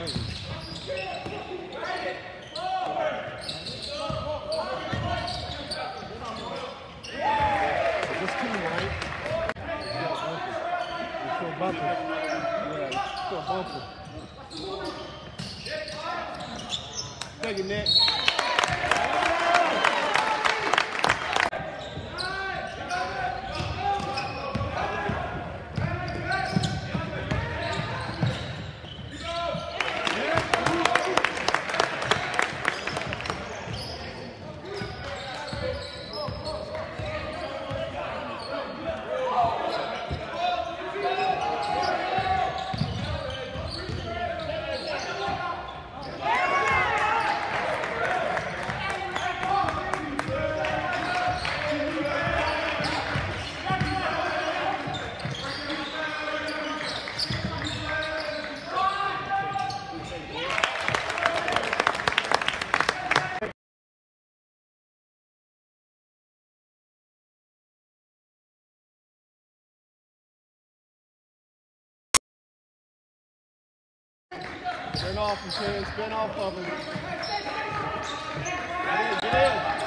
This team, right? It's still bumping. Yeah, it's still bumping. Take it, Nick. Spin off him, Ken. Spin off of him. Get in.